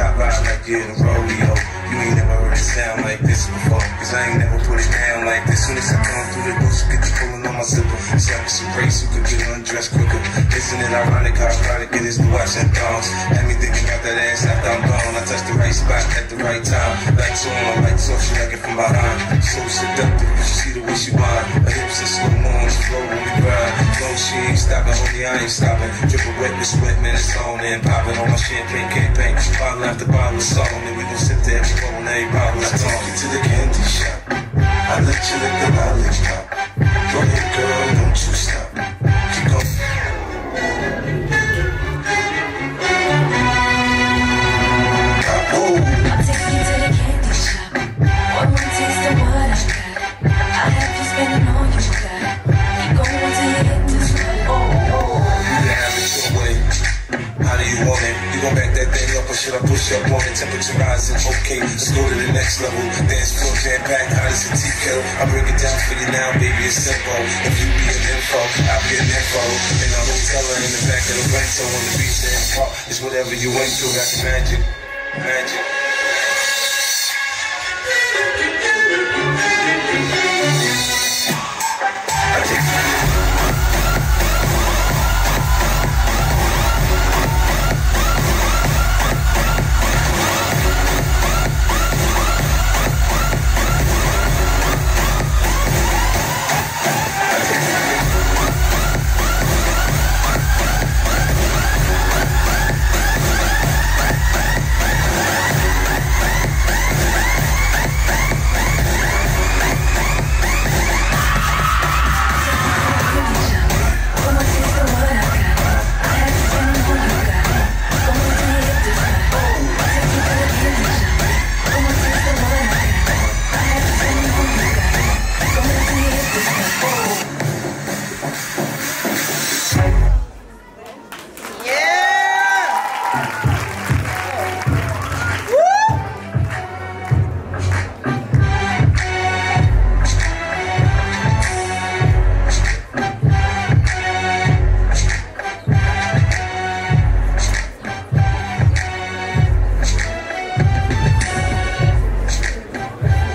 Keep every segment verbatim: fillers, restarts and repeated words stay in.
I ride like you're in a rodeo. You ain't never heard it sound like this before, cause I ain't never put it down like this. Soon as I come through the door, she get to pulling on my zipper. It's like it's a race who could get undressed quicker. Isn't it ironic how ironic it is to watch them thongs? Had me thinking about that ass after I'm gone. I touched the right spot at the right time. Lights on, lights off, she like it from behind. So seductive, you see the way she whine. Her hips in slow mo on the floor when we grind. No, she ain't stopping, homie, I ain't stopping. Dripping wet with sweat, man, it's on and popping on my champagne campaign. Bottle after bottle of salt, and we gon' sip to every roll and every bottle. I take you to the candy shop. I let you lick the lollipop. Go ahead, girl, don't you stop. Keep going. I'll take you to the candy shop. One more taste of what I got. I have you spending all you got. Keep going till you hit this one. Oh, oh. You can have it your way. How do you want it? You gon' back that thing up or should I push up on it? Temperature rising, okay, let's go to the next level. Dance floor jam packed, hot as a tea kettle. I bring it down for you now, baby, it's simple. If you be an info, I'll be an info. In a hotel or in the back of the rental on the beach in the park. It's whatever you into, got the magic, magic. I take you.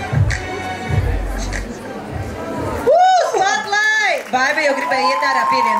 Vai, eu gripei, tá, rapinha.